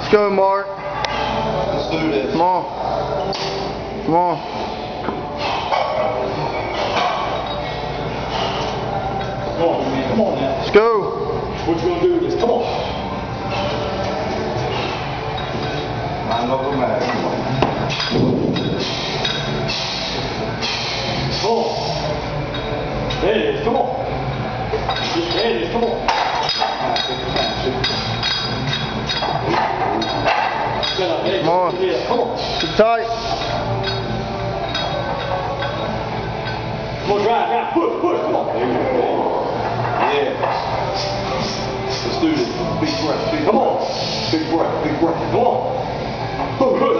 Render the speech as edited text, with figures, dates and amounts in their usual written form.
Let's go, Mark. Let's do this. Come on. Come on. Come on, man. Come on now. Let's go. What you gonna do with this? Come on. Mind over matter. Come on. There it is. Come on. Just there it is. Come on. Shut up. There Come on. Yeah, come on. Keep tight. Come on, drive. Push. Come on. There you go. Yeah. Let's do this. Big breath. Come on. Big breath. Come on. Good.